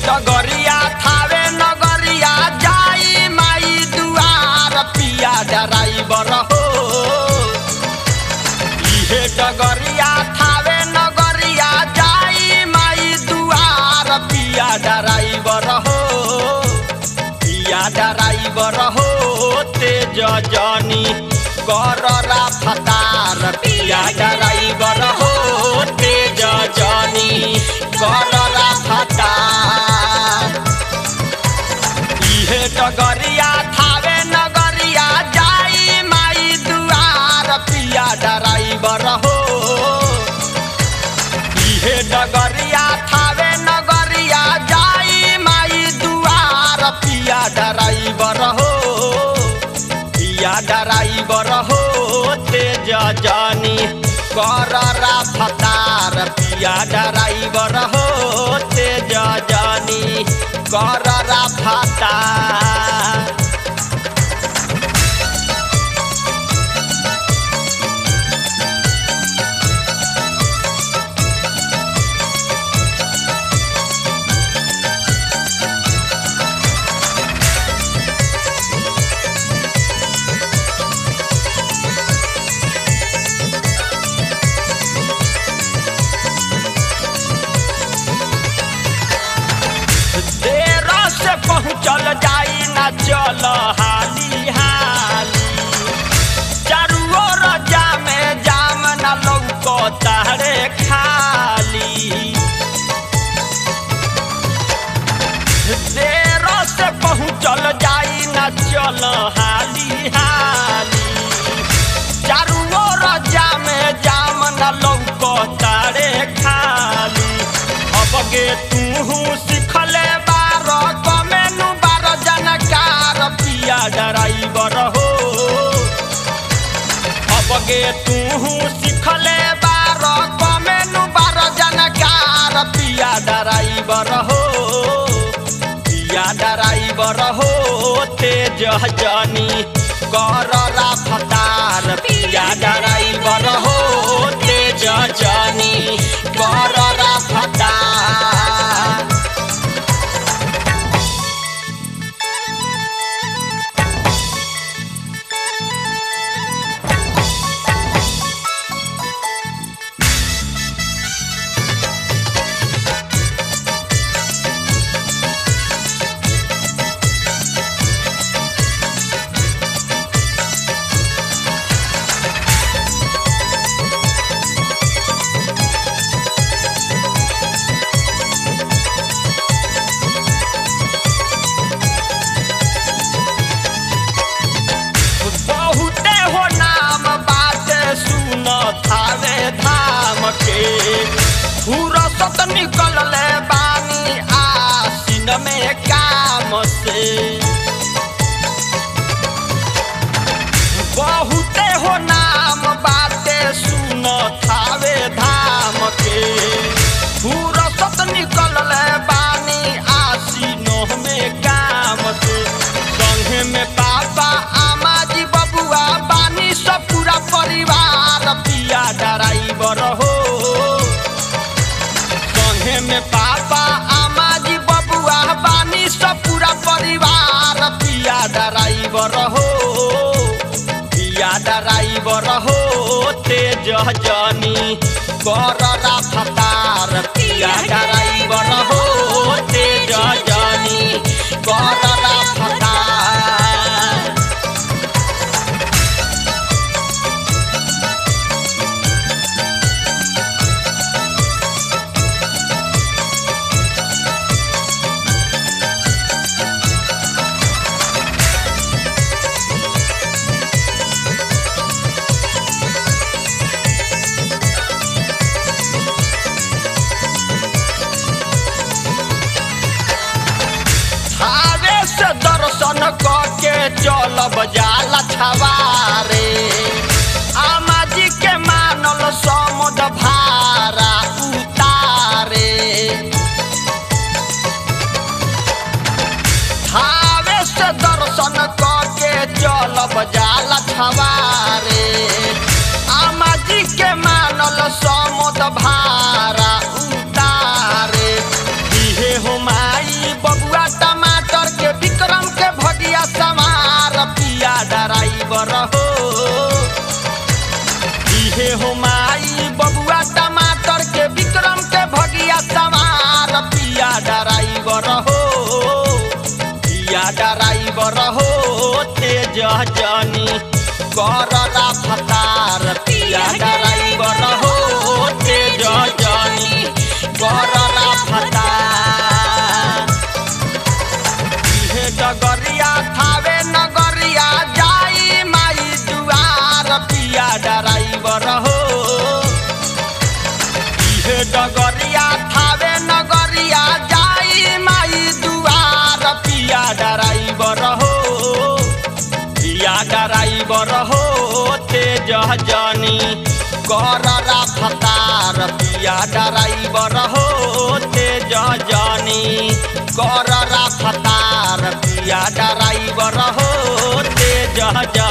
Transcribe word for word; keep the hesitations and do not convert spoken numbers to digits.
डगरिया थावे नगरिया जाई माई दुआर पिया ड्राइवर हो। इहे डगरिया थावे नगरिया जाई माई दुआर पिया ड्राइवर हो। पिया ड्राइवर हो तेज जानी कररा फतार पिया ड्राइवर हो तेज जानी कररा फतार। इहे डगरिया थावे नगरिया जाई माई दुआर पिया ड्राइवर हो। इहे डगरिया थावे नगरिया जाई माई दुआर पिया ड्राइवर हो। पिया ड्राइवर हो तेज जानी कररा फतार पिया ड्राइवर हो तेज जानी कररा फतार। पहुँचल जाई ना चल हाली हाली चारू ओर जामे जाम ना लौको तारे खाली। देर से पहुँचल जाई ना चल हाली हाली चारू ओर जामे जाम ना लौको तारे खाली। अब गे तू सिखले बारो कमेनु बारो जानकार पिया ड्राइवर हो। अब गे तू सिखले बारो कमेनु बारो जानकार पिया ड्राइवर हो। पिया ड्राइवर हो तेज जानी कररा फतार पिया ड्राइवर हो तेज जानी कररा फतार। थावे धाम के फुरसत निकल ले बानी आसीन में काम से। बहुते हो नाम बाटे सुन थावे धाम के फुरसत निकल ले बानी आसीन में काम से। संगे में पापा आमा जी बबुआ बानी सब पूरा परिवार पिया ड्राइवर हो। संगे में पापा आमा जी बबुआ बानी सब पूरा परिवार पिया ड्राइवर हो। पिया ड्राइवर हो तेज जानी कररा फतार पिया ड्राइवर हो तेज जानी कररा फतार। दर्शन करके चलब जाला छवारे आमा जी के मानल समुद भारा उतारे। थावे से दर्शन करके चलब जाला छवारे आमा जी के मानल समुद भारा उतारे। इहे हो माई डराइवर हो इहे डगरिया थावे नगरिया जाई माई दुआर पिया डराइवर हो पिया डराइवर हो तेज जानी कररा फतार पिया डराइवर हो तेज जानी कररा फतार पिया डराइवर हो तेज